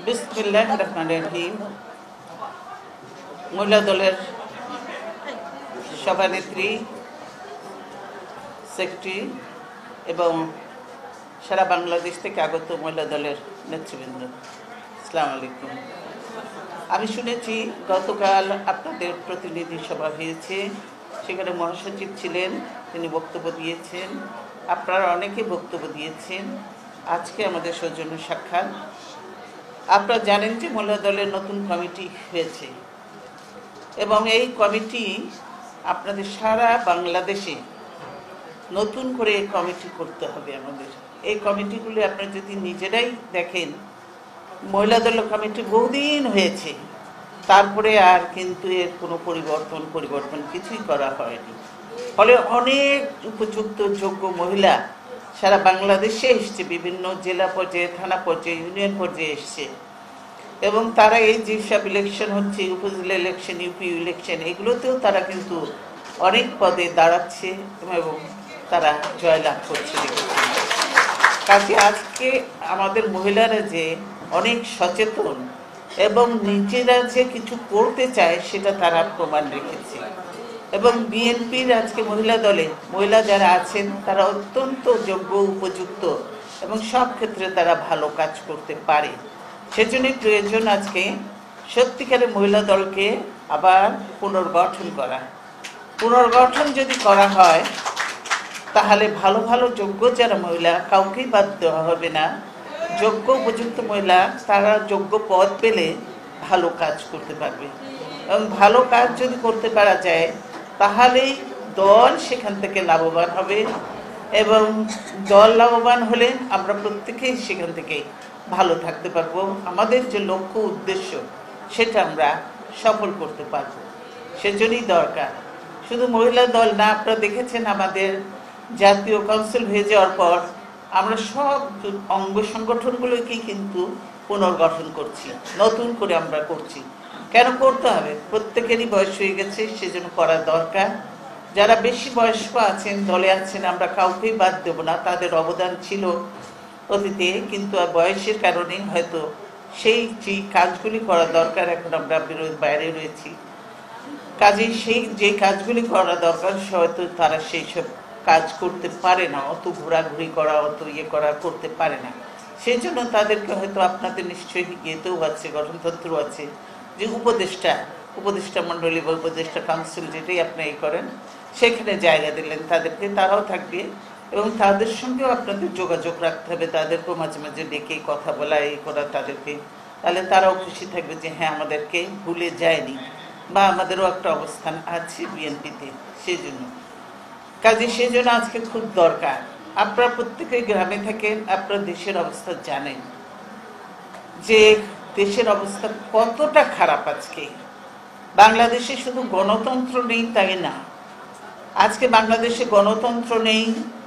বিসমিল্লাহির রহমানির রহিম। মহিলা দলের সভানেত্রী, সেক্রেটারি এবং সারা বাংলাদেশ থেকে আগত মহিলা দলের নেতৃবৃন্দ, আসসালামু আলাইকুম। আমি শুনেছি গতকাল আপনাদের প্রতিনিধি সভা হয়েছে, সেখানে মহাসচিব ছিলেন, তিনি বক্তব্য দিয়েছেন, আপনারা অনেকে বক্তব্য দিয়েছেন। আজকে আমাদের সৌজন্য সাক্ষাৎ। আপনারা জানেন যে মহিলা দলের নতুন কমিটি হয়েছে এবং এই কমিটি আপনাদের সারা বাংলাদেশে নতুন করে এই কমিটি করতে হবে। আমাদের এই কমিটিগুলি আপনারা যদি নিজেরাই দেখেন, মহিলা দলের কমিটি বহুদিন হয়েছে, তারপরে আর কিন্তু এর কোনো পরিবর্তন কিছুই করা হয়নি। ফলে অনেক উপযুক্ত যোগ্য মহিলা সারা বাংলাদেশে এসছে, বিভিন্ন জেলা পর্যায়ে, থানা পর্যায়ে, ইউনিয়ন পর্যায়ে এসছে এবং তারা এই যেসব ইলেকশন হচ্ছে, উপজেলা ইলেকশন, ইউপি ইলেকশন, এগুলোতেও তারা কিন্তু অনেক পদে দাঁড়াচ্ছে এবং তারা জয়লাভ করছে। কাজে আজকে আমাদের মহিলারা যে অনেক সচেতন এবং নিজেরা যে কিছু করতে চায় সেটা তারা প্রমাণ রেখেছে। এবং বিএনপির আজকে মহিলা দলে মহিলা যারা আছেন তারা অত্যন্ত যোগ্য, উপযুক্ত এবং সব ক্ষেত্রে তারা ভালো কাজ করতে পারে। সেজন্যই প্রয়োজন আজকে সত্যিকারের মহিলা দলকে আবার পুনর্গঠন করা। পুনর্গঠন যদি করা হয় তাহলে ভালো ভালো যোগ্য যারা মহিলা, কাউকেই বাদ দেওয়া হবে না। যোগ্য উপযুক্ত মহিলা তারা যোগ্য পদ পেলে ভালো কাজ করতে পারবে এবং ভালো কাজ যদি করতে পারা যায় তাহলেই দল সেখান থেকে লাভবান হবে এবং দল লাভবান হলে আমরা প্রত্যেকেই সেখান থেকে ভালো থাকতে পারবো। আমাদের যে লক্ষ্য উদ্দেশ্য সেটা আমরা সফল করতে পারবো। সেজন্যই দরকার শুধু মহিলা দল না। আপনারা দেখেছেন আমাদের জাতীয় কাউন্সিল হয়ে যাওয়ার পর আমরা সব অঙ্গ সংগঠনগুলোকেই কিন্তু পুনর্গঠন করছি, নতুন করে আমরা করছি। কেন করতে হবে? প্রত্যেকেরই বয়স হয়ে গেছে, সেজন্য করা দরকার। যারা বেশি বয়স্ক আছেন, দলে আছেন, আমরা কাউকেই বাদ দেব না। তাদের অবদান ছিল অতীতে, কিন্তু বয়সের কারণে হয়তো সেই যে কাজগুলি করা দরকার এখন আমরা বাইরে রয়েছি। কাজেই সেই যে কাজগুলি করা দরকার হয়তো তারা সেই সব কাজ করতে পারে না, অত ঘোরাঘুরি করা, অত করা করতে পারে না। সেই জন্য তাদেরকে হয়তো আপনাদের নিশ্চয়ই ইয়েতেও আছে, গঠনতন্ত্র আছে, যে উপদেষ্টা মণ্ডলী বা উপদেষ্টা কাউন্সিল যেটাই আপনি করেন সেখানে জায়গা দিলেন তাদেরকে, তারাও থাকবে এবং তাদের সঙ্গেও আপনাদের যোগাযোগ রাখতে হবে। তাদেরকেও মাঝে মাঝে ডেকে কথা বলা, করা তাদেরকে, তাহলে তারাও খুশি থাকবে যে হ্যাঁ আমাদেরকে ভুলে যায়নি বা আমাদেরও একটা অবস্থান আছে বিএনপিতে। সেই জন্য আজকে খুব দরকার। আপনারা প্রত্যেকেই গ্রামে থাকেন, আপনারা দেশের অবস্থা জানেন যে দেশের অবস্থা কতটা খারাপ। আজকে বাংলাদেশে শুধু গণতন্ত্র নেই তাই না, আজকে বাংলাদেশে গণতন্ত্র নেই,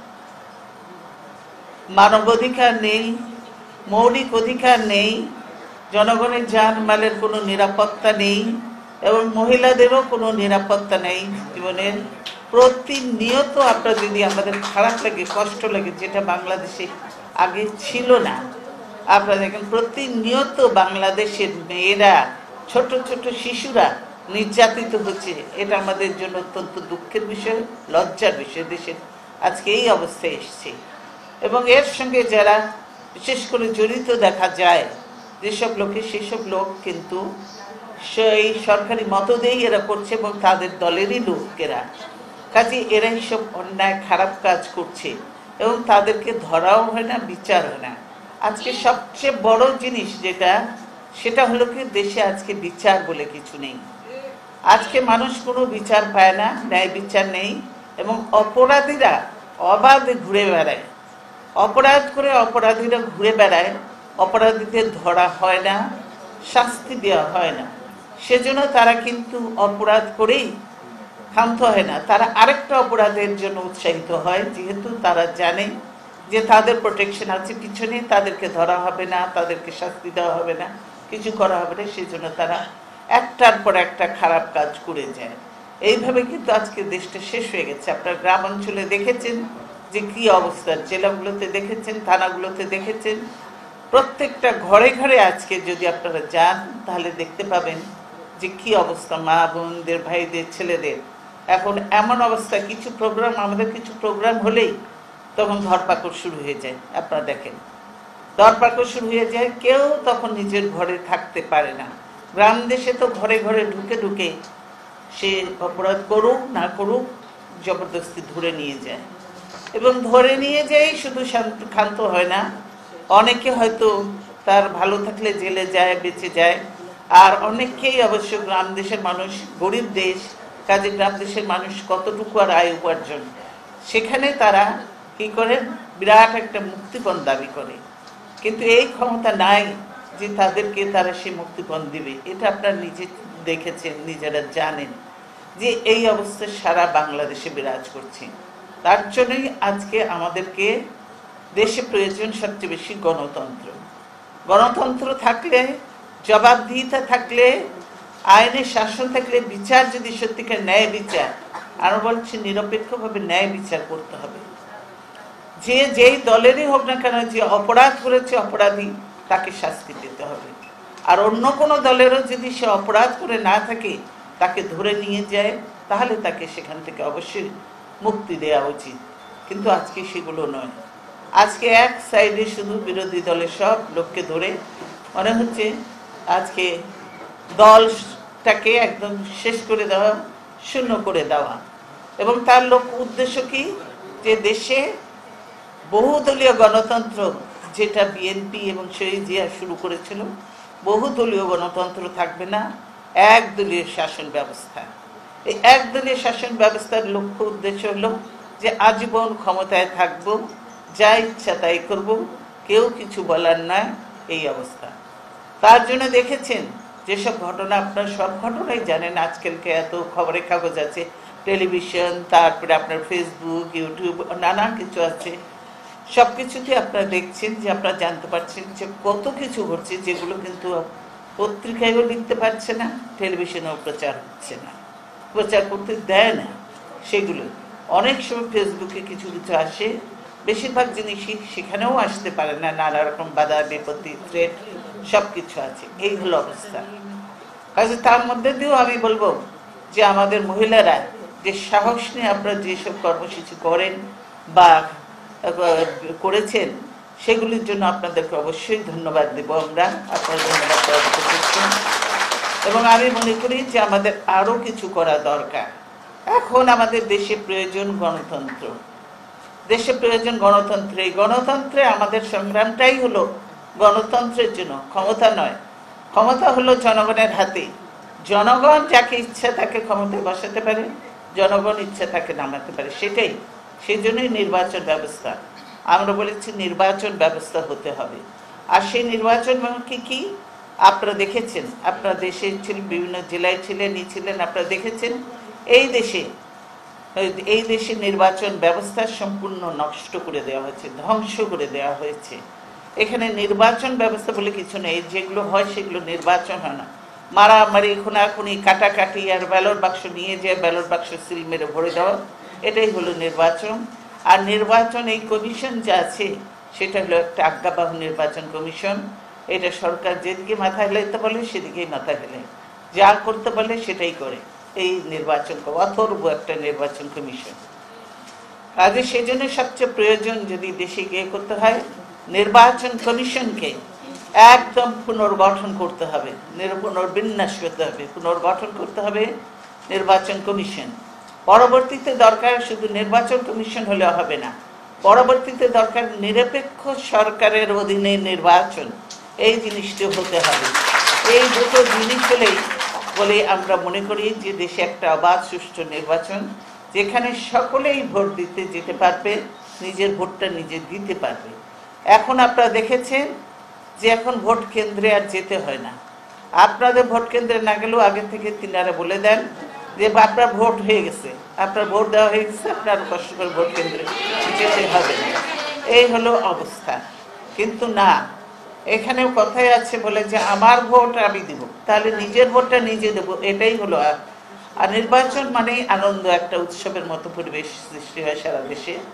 মানবাধিকার নেই, মৌলিক অধিকার নেই, জনগণের জানমালের কোনো নিরাপত্তা নেই এবং মহিলাদেরও কোনো নিরাপত্তা নেই জীবনের। প্রতিনিয়ত আপনার যদি আমাদের খারাপ লাগে, কষ্ট লাগে, যেটা বাংলাদেশে আগে ছিল না। আপনারা দেখেন প্রতিনিয়ত বাংলাদেশের মেয়েরা, ছোট ছোট শিশুরা নির্যাতিত হচ্ছে। এটা আমাদের জন্য অত্যন্ত দুঃখের বিষয়, লজ্জার বিষয়। দেশের আজকে এই অবস্থায় এসছে এবং এর সঙ্গে যারা বিশেষ করে জড়িত দেখা যায় যেসব লোকে, সেসব লোক কিন্তু সেই সরকারি মতদেই এরা করছে এবং তাদের দলেরই লোকেরা। কাজে এরা এইসব অন্যায় খারাপ কাজ করছে এবং তাদেরকে ধরাও হয় না, বিচার হয় না। আজকে সবচেয়ে বড় জিনিস যেটা, সেটা হলো কি দেশে আজকে বিচার বলে কিছু নেই। আজকে মানুষ কোনো বিচার পায় না, ন্যায় বিচার নেই এবং অপরাধীরা অবাধে ঘুরে বেড়ায়, অপরাধ করে অপরাধীরা ঘুরে বেড়ায়, অপরাধীদের ধরা হয় না, শাস্তি দেওয়া হয় না। সেজন্য তারা কিন্তু অপরাধ করেই ক্ষান্ত হয় না, তারা আরেকটা অপরাধের জন্য উৎসাহিত হয়, যেহেতু তারা জানে যে তাদের প্রোটেকশন আছে পিছনে, তাদেরকে ধরা হবে না, তাদেরকে শাস্তি দেওয়া হবে না, কিছু করা হবে না। সেই জন্য তারা একটার পর একটা খারাপ কাজ করে যায়। এইভাবে কিন্তু আজকে দেশটা শেষ হয়ে গেছে। আপনার গ্রাম অঞ্চলে দেখেছেন যে কি অবস্থা, জেলাগুলোতে দেখেছেন, থানাগুলোতে দেখেছেন প্রত্যেকটা ঘরে ঘরে আজকে যদি আপনারা যান তাহলে দেখতে পাবেন যে কি অবস্থা, মা বোনদের, ভাইদের, ছেলেদের। এখন এমন অবস্থা, কিছু প্রোগ্রাম, আমাদের কিছু প্রোগ্রাম হলেই তখন ধরপাকড় শুরু হয়ে যায়। আপনারা দেখেন, ধরপাকড় শুরু হয়ে যায়, কেউ তখন নিজের ঘরে থাকতে পারে না। গ্রাম দেশে তো ঘরে ঘরে ঢুকে ঢুকে সে অপরাধ করুক না করুক জবরদস্তি ধরে নিয়ে যায়, এবং ধরে নিয়ে যাই শুধু ক্ষান্ত হয় না, অনেকে হয়তো তার ভালো থাকলে জেলে যায়, বেঁচে যায়। আর অনেককেই অবশ্য গ্রাম দেশের মানুষ, গরিব দেশ, কাজে গ্রাম দেশের মানুষ কতটুকু আর আয় উপার্জন, সেখানে তারা কি করে, বিরাট একটা মুক্তিপণ দাবি করে, কিন্তু এই ক্ষমতা নাই যে তাদেরকে তারা সে মুক্তিপণ দিবে। এটা আপনারা নিজে দেখেছেন, নিজেরা জানেন যে এই অবস্থা সারা বাংলাদেশে বিরাজ করছে। তার জন্যই আজকে আমাদেরকে দেশে প্রয়োজন সবচেয়ে বেশি গণতন্ত্র। গণতন্ত্র থাকলে, জবাবদিহিতা থাকলে, আইনের শাসন থাকলে, বিচার যদি সত্যিকার ন্যায় বিচার, আরো বলছি নিরপেক্ষভাবে ন্যায় বিচার করতে হবে। যে যেই দলেরই হোক না কেন, যে অপরাধ করেছে অপরাধী তাকে শাস্তি পেতে হবে। আর অন্য কোনো দলেরও যদি সে অপরাধ করে না থাকে, তাকে ধরে নিয়ে যায়, তাহলে তাকে সেখান থেকে অবশ্যই মুক্তি দেওয়া উচিত। কিন্তু আজকে সেগুলো নয়। আজকে এক সাইডে শুধু বিরোধী দলের সব লোককে ধরে মনে হচ্ছে আজকে দলটাকে একদম শেষ করে দেওয়া, শূন্য করে দেওয়া। এবং তার উদ্দেশ্য কি, যে দেশে বহুদলীয় গণতন্ত্র, যেটা বিএনপি এবং শহীদ জিয়া শুরু করেছিল, বহুদলীয় গণতন্ত্র থাকবে না, একদলীয় শাসন ব্যবস্থা। এই একদলীয় শাসন ব্যবস্থার লক্ষ্য উদ্দেশ্য হলো যে আজীবন ক্ষমতায় থাকবো, যা ইচ্ছা তাই করব, কেউ কিছু বলার নয়, এই অবস্থা। তার জন্য দেখেছেন যেসব ঘটনা, আপনার সব ঘটনাই জানেন, আজকালকে এত খবরের কাগজ আছে, টেলিভিশন, তারপরে আপনার ফেসবুক, ইউটিউব, নানা কিছু আছে, সব কিছুতে আপনারা দেখছেন যে আপনারা জানতে পারছেন যে কত কিছু ঘটছে, যেগুলো কিন্তু পত্রিকায়ও লিখতে পারছে না, টেলিভিশনেও প্রচার হচ্ছে না, প্রচার করতে দেয় না। সেগুলো অনেক সময় ফেসবুকে কিছু কিছু আসে, বেশিরভাগ জিনিসই সেখানেও আসতে পারে না, নানা রকম বাধা বিপত্তি, থ্রেট সব কিছু আছে। এই হলো অবস্থা। কাজে তার মধ্যে দিয়েও আমি বলবো যে আমাদের মহিলারা যে সাহস নিয়ে আপনারা যেসব কর্মসূচি করেন বা করেছেন, সেগুলির জন্য আপনাদেরকে অবশ্যই ধন্যবাদ দেব আমরা, আপনারা ধন্যবাদ দেওয়া করছেন। এবং আমি মনে করি যে আমাদের আরো কিছু করা দরকার। এখন আমাদের দেশে প্রয়োজন গণতন্ত্র, দেশে প্রয়োজন গণতন্ত্র। এই গণতন্ত্রে আমাদের সংগ্রামটাই হলো গণতন্ত্রের জন্য, ক্ষমতা নয়। ক্ষমতা হলো জনগণের হাতে, জনগণ যাকে ইচ্ছা তাকে ক্ষমতায় বসাতে পারে, জনগণ ইচ্ছা তাকে নামাতে পারে, সেটাই। সেই জন্যই নির্বাচন ব্যবস্থা, আমরা বলেছি নির্বাচন ব্যবস্থা হতে হবে। আর সেই নির্বাচন কি আপনারা দেখেছেন, আপনারা দেশে ছিলেন, বিভিন্ন জেলায় ছিলেন, আপনারা দেখেছেন এই দেশে নির্বাচন ব্যবস্থা সম্পূর্ণ নষ্ট করে দেওয়া হয়েছে, ধ্বংস করে দেওয়া হয়েছে। এখানে নির্বাচন ব্যবস্থা বলে কিছু নেই, যেগুলো হয় সেগুলো নির্বাচন হয় না। মারামারি, খুনাখুনি, কাটাকাটি, আর ব্যালট বাক্স নিয়ে যেয়ে ব্যালট বাক্স সিল মেরে ভরে দেওয়া, এটাই হলো নির্বাচন। আর নির্বাচন, এই কমিশন যা আছে সেটা হলো একটা আজ্ঞাবহ নির্বাচন কমিশন। এটা সরকার যেদিকে মাথা হেলাইতে বলে সেদিকেই মাথা হেলায়, যা করতে বলে সেটাই করে। এই নির্বাচন অথর্ব একটা নির্বাচন কমিশন। কাজে সেই জন্য সবচেয়ে প্রয়োজন, যদি দেশে গিয়ে করতে হয়, নির্বাচন কমিশনকে একদম পুনর্গঠন করতে হবে, পুনর্বিন্যাস করতে হবে, পুনর্গঠন করতে হবে নির্বাচন কমিশন। পরবর্তীতে দরকার শুধু নির্বাচন কমিশন হলে হবে না, পরবর্তীতে দরকার নিরপেক্ষ সরকারের অধীনে নির্বাচন, এই জিনিসটি হতে হবে। এই দুটো জিনিস হলেই বলে আমরা মনে করি যে দেশে একটা অবাধ সুষ্ঠু নির্বাচন, যেখানে সকলেই ভোট দিতে যেতে পারবে, নিজের ভোটটা নিজে দিতে পারবে। এখন আপনারা দেখেছেন যে এখন ভোট কেন্দ্রে আর যেতে হয় না। আপনাদের ভোট কেন্দ্রে না গেলেও আগে থেকে তিনারা বলে দেন যে আপনার ভোট হয়ে গেছে, আপনার ভোট দেওয়া হয়ে গেছে, আপনার কষ্ট করে ভোট কেন্দ্রে যেতে হবে না। এই হলো অবস্থা। কিন্তু না, এখানেও কথাই আছে বলে যে আমার ভোট আমি দেব, তাহলে নিজের ভোটটা নিজে দেবো, এটাই হলো। আর নির্বাচন মানেই আনন্দ, একটা উৎসবের মতো পরিবেশ সৃষ্টি হয় সারা দেশে।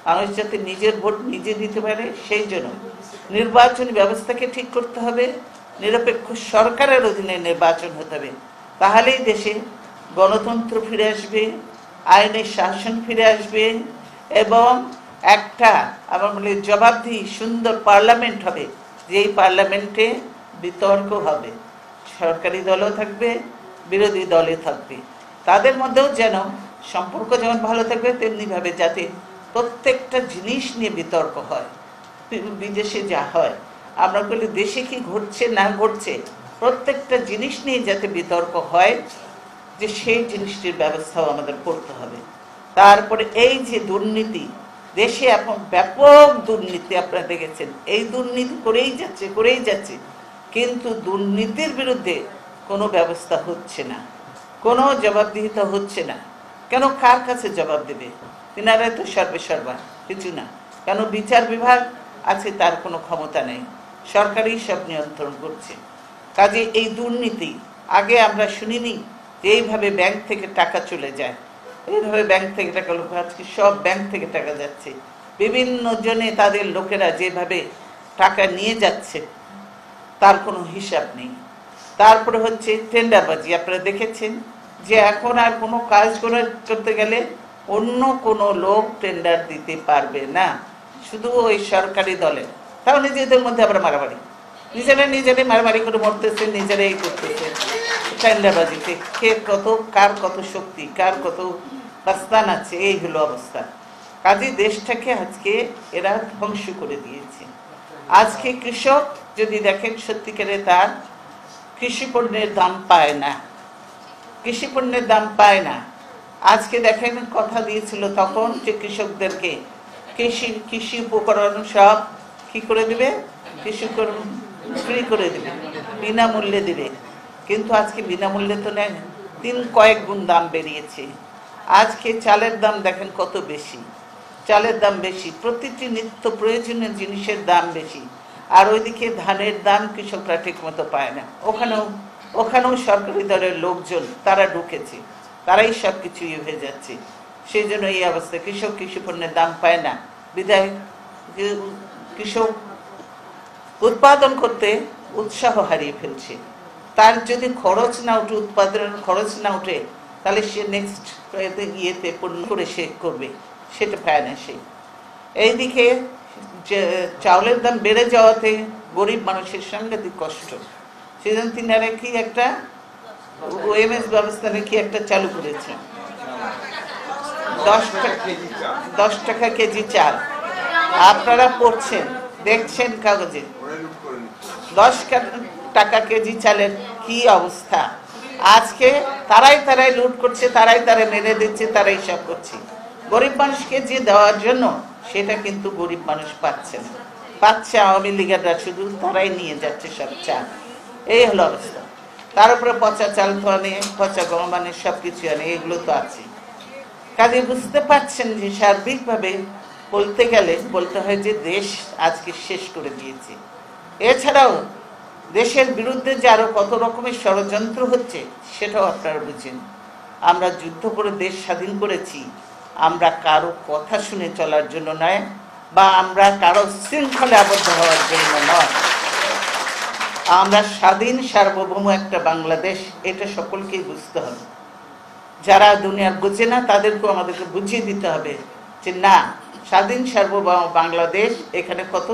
মানুষ যাতে নিজের ভোট নিজে দিতে পারে, সেই জন্য নির্বাচনী ব্যবস্থাকে ঠিক করতে হবে। নিরপেক্ষ সরকারের অধীনে নির্বাচন হতে হবে, তাহলেই দেশে গণতন্ত্র ফিরে আসবে, আইনের শাসন ফিরে আসবে এবং একটা আমার বলি জবাবদিহি সুন্দর পার্লামেন্ট হবে, যেই পার্লামেন্টে বিতর্ক হবে, সরকারি দলও থাকবে, বিরোধী দলে থাকবে, তাদের মধ্যেও যেন সম্পর্ক যেমন ভালো থাকবে, তেমনিভাবে যাতে প্রত্যেকটা জিনিস নিয়ে বিতর্ক হয়। বিদেশে যা হয়, আমরা বলি দেশে কি ঘটছে না ঘটছে, প্রত্যেকটা জিনিস নিয়ে যাতে বিতর্ক হয়, যে সেই জিনিসটির ব্যবস্থাও আমাদের করতে হবে। তারপরে এই যে দুর্নীতি, দেশে এখন ব্যাপক দুর্নীতি আপনারা দেখেছেন, এই দুর্নীতি করেই যাচ্ছে, কিন্তু দুর্নীতির বিরুদ্ধে কোনো ব্যবস্থা হচ্ছে না, কোনো জবাবদিহিতা হচ্ছে না। কেন, কার কাছে জবাব দেবে? তিনারা তো সর্বেসর্বা কিছু না। কেন, বিচার বিভাগ আছে, তার কোনো ক্ষমতা নেই, সরকারই সব নিয়ন্ত্রণ করছে। কাজে এই দুর্নীতি আগে আমরা শুনিনি যে এইভাবে ব্যাংক থেকে টাকা চলে যায়, এইভাবে ব্যাংক থেকে টাকা, আজকে সব ব্যাংক থেকে টাকা যাচ্ছে, বিভিন্ন জনে তাদের লোকেরা যেভাবে টাকা নিয়ে যাচ্ছে তার কোনো হিসাব নেই। তারপরে হচ্ছে টেন্ডারবাজি, আপনারা দেখেছেন যে এখন আর কোনো কাজ করতে গেলে অন্য কোনো লোক টেন্ডার দিতে পারবে না, শুধু ওই সরকারি দলে। তাও নিজেদের মধ্যে আবার মারামারি, নিজেরাই মারামারি করে মরতেছে, নিজেরাই করতেছে টেন্ডারবাজিতে, কে কত, কার কত শক্তি, কার কত রাস্তান আছে, এই হলো অবস্থা। কাজে দেশটাকে আজকে এরা ধ্বংস করে দিয়েছে। আজকে কৃষক যদি দেখেন, সত্যিকারে তার কৃষি পণ্যের দাম পায় না, কৃষি পণ্যের দাম পায় না। আজকে দেখেন, কথা দিয়েছিল তখন যে কৃষকদেরকে কৃষি উপকরণ সব কি করে দিবে, কৃষি উপকরণ ফ্রি করে দিবে, বিনামূল্যে দিবে, কিন্তু আজকে বিনামূল্যে তো নেয়, কয়েক গুণ দাম বেরিয়েছে। আজকে চালের দাম দেখেন কত বেশি, চালের দাম বেশি, প্রতিটি নিত্য প্রয়োজনীয় জিনিসের দাম বেশি, আর ওইদিকে ধানের দাম কৃষকরা ঠিক মতো পায় না। ওখানেও সরকারি দলের লোকজন তারা ঢুকেছে, তারাই সব কিছু হয়ে যাচ্ছে। সেই জন্য এই অবস্থা, কৃষক কৃষি পণ্যের দাম পায় না, বিধায় কৃষক উৎপাদন করতে উৎসাহ হারিয়ে ফেলছে। তার যদি খরচ না উঠে, উৎপাদনের খরচ না উঠে, তাহলে সে নেক্সট ইয়েতে পণ্য করে সে করবে, সেটা পায় না সে। এইদিকে চাউলের দাম বেড়ে যাওয়াতে গরিব মানুষের সাংঘাতিক কষ্ট। সেজন্য তিনারা কি একটা ওএমএস ব্যবস্থা কি একটা চালু করেছে, 10 টাকা কেজি চাল। আপনারা পড়ছেন, দেখছেন কাগজে 10 টাকা কেজি চালের কি অবস্থা। আজকে তারাই লুট করছে, তারাই মেরে দিচ্ছে, তারাই সব করছে। গরিব মানুষকে যে দেওয়ার জন্য, সেটা কিন্তু গরিব মানুষ পাচ্ছে না, পাচ্ছে আওয়ামী লীগেররা, শুধু তারাই নিয়ে যাচ্ছে সব চাল। এই হলো অবস্থা। তার উপরে পচা চাল তো আনে, পচা গম আনে, সব কিছু আনে, এগুলো তো আছে। কাজে বুঝতে পারছেন যে সার্বিকভাবে বলতে গেলে বলতে হয় যে দেশ আজকে শেষ করে দিয়েছে। এছাড়াও দেশের বিরুদ্ধে যে আরো কত রকমের ষড়যন্ত্র হচ্ছে, সেটাও আপনারা বুঝেন। আমরা যুদ্ধ করে দেশ স্বাধীন করেছি, আমরা কারো কথা শুনে চলার জন্য নয়, বা আমরা কারো শৃঙ্খলে আবদ্ধ হওয়ার জন্য নয়। আমরা স্বাধীন সার্বভৌম একটা বাংলাদেশ, এটা সকলকেই বুঝতে হবে। যারা দুনিয়ার বুঝে না, তাদেরকেও আমাদেরকে বুঝিয়ে দিতে হবে যে না, স্বাধীন সার্বভৌম বাংলাদেশ, এখানে কত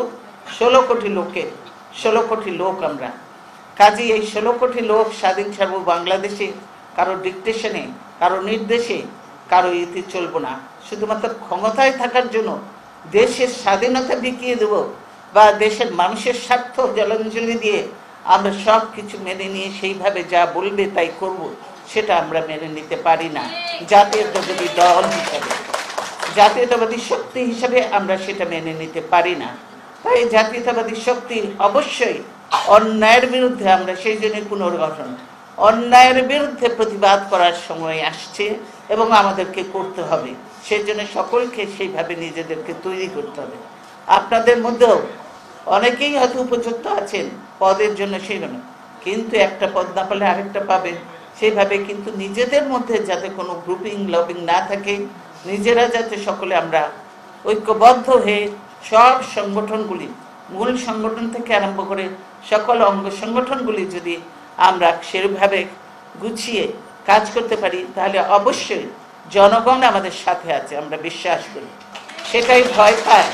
16 কোটি লোক আমরা। কাজে এই 16 কোটি লোক স্বাধীন সার্বভৌম বাংলাদেশে কারো ডিকটেশনে, কারো নির্দেশে, কারো ইতি চলবো না। শুধুমাত্র ক্ষমতায় থাকার জন্য দেশের স্বাধীনতা বিকিয়ে দেব, বা দেশের মানুষের স্বার্থ জলাঞ্জলি দিয়ে আমরা সব কিছু মেনে নিয়ে সেইভাবে যা বলবে তাই করব, সেটা আমরা মেনে নিতে পারি না। জাতীয়তাবাদী দল হিসাবে, জাতীয়তাবাদী শক্তি হিসাবে আমরা সেটা মেনে নিতে পারি না। তাই জাতীয়তাবাদী শক্তি অবশ্যই অন্যায়ের বিরুদ্ধে, আমরা সেই জন্য পুনর্গঠন, অন্যায়ের বিরুদ্ধে প্রতিবাদ করার সময় আসছে এবং আমাদেরকে করতে হবে। সেই জন্য সকলকে সেইভাবে নিজেদেরকে তৈরি করতে হবে। আপনাদের মধ্যেও অনেকেই হয়তো উপযুক্ত আছেন পদের জন্য, সেজন্য কিন্তু একটা পদ না পেলে আরেকটা পাবেন, সেইভাবে কিন্তু নিজেদের মধ্যে যাতে কোনো গ্রুপিং লবিং না থাকে, নিজেরা যাতে সকলে আমরা ঐক্যবদ্ধ হয়ে সব সংগঠনগুলি, মূল সংগঠন থেকে আরম্ভ করে সকল অঙ্গ সংগঠনগুলি যদি আমরা সেভাবে গুছিয়ে কাজ করতে পারি, তাহলে অবশ্যই জনগণ আমাদের সাথে আছে, আমরা বিশ্বাস করি। সেটাই ভয় পায়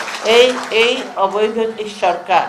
এই অবৈধ এই সরকার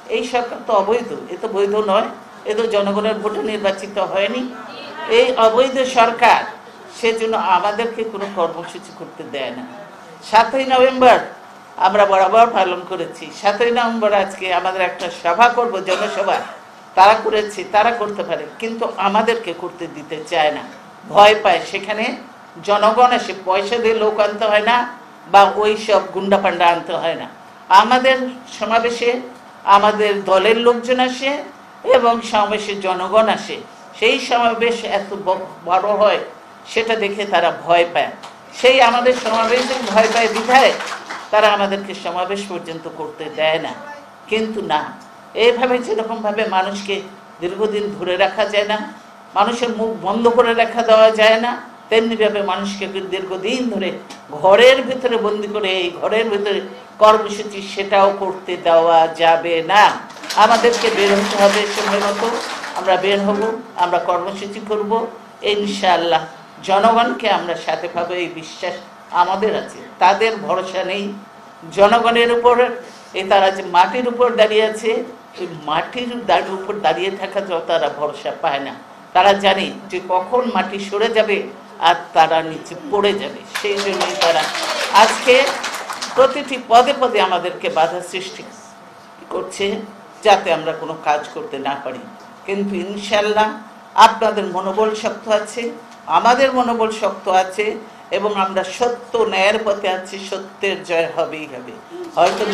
তো অবৈধ, এ তো বৈধ নয়, এ তো জনগণের ভোটে নির্বাচিত হয়নি। এই অবৈধ সরকার সেজন্য আমাদেরকে কোনো কর্মসূচি করতে দেয় না। 7ই নভেম্বর আমরা বরাবর পালন করেছি। 7ই নভেম্বর আজকে আমাদের একটা সভা করব, জনসভা, তারা করেছে, তারা করতে পারে, কিন্তু আমাদেরকে করতে দিতে চায় না, ভয় পায়। সেখানে জনগণ আসে, পয়সা দিয়ে লোক আনতে হয় না, বা ওই সব গুন্ডা পান্ডা আনতে হয় না। আমাদের সমাবেশে আমাদের দলের লোকজন আসে এবং সমাবেশে জনগণ আসে। সেই সমাবেশ এত বড় হয়, সেটা দেখে তারা ভয় পায়। সেই আমাদের সমাবেশে ভয় পায় বিধায় তারা আমাদেরকে সমাবেশ পর্যন্ত করতে দেয় না। কিন্তু না, এইভাবে যেরকমভাবে মানুষকে দীর্ঘদিন ধরে রাখা যায় না, মানুষের মুখ বন্ধ করে রাখা দেওয়া যায় না, তেমনিভাবে মানুষকে দীর্ঘদিন ধরে ঘরের ভিতরে বন্দি করে এই ঘরের ভিতরে কর্মসূচি সেটাও করতে দেওয়া যাবে না। আমাদেরকে বের হতে হবে সময় মতো, আমরা বের হব, আমরা কর্মসূচি করব ইনশাআল্লাহ। জনগণকে আমরা সাথে পাবো এই বিশ্বাস আমাদের আছে। তাদের ভরসা নেই জনগণের উপর। তারা যে মাটির উপর দাঁড়িয়ে আছে, ওই মাটির উপর দাঁড়িয়ে থাকা তারা ভরসা পায় না। তারা জানে যে কখন মাটি সরে যাবে আর তারা নিচে পড়ে যাবে। সেই জন্যই তারা আজকে প্রতিটি পদে পদে আমাদেরকে বাধা সৃষ্টি করছে, যাতে আমরা কোনো কাজ করতে না পারি। কিন্তু ইনশাআল্লাহ আপনাদের মনোবল শক্ত আছে, আমাদের মনোবল শক্ত আছে, এবং আমরা সত্য ন্যায়ের পথে আছি। সত্যের জয় হবেই হবে। হয়তো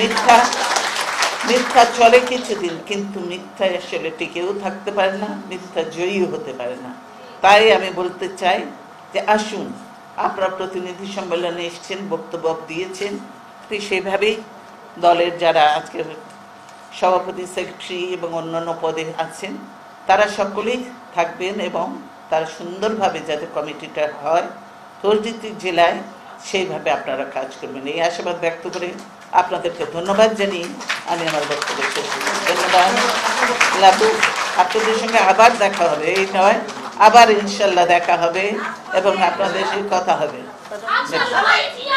মিথ্যা চলে কিছুদিন, কিন্তু মিথ্যায় আসলে টিকেও থাকতে পারে না, মিথ্যা জয়ীও হতে পারে না। তাই আমি বলতে চাই যে আসুন, আপনারা প্রতিনিধি সম্মেলনে এসেছেন, বক্তব্য দিয়েছেন, সেভাবেই দলের যারা আজকে সভাপতি, সেক্রেটারি এবং অন্যান্য পদে আছেন, তারা সকলেই থাকবেন এবং তারা সুন্দরভাবে যাতে কমিটিটা হয় প্রতিটি জেলায়, সেইভাবে আপনারা কাজ করবেন। এই আশাবাদ ব্যক্ত করে আপনাদেরকে ধন্যবাদ জানিয়ে আমি আমার বক্তব্য শেষ করছি। ধন্যবাদ। লাভু, আপনাদের সঙ্গে আবার দেখা হবে, এই নয়, আবার ইনশাল্লাহ দেখা হবে এবং আপনাদের সাথে কথা হবে।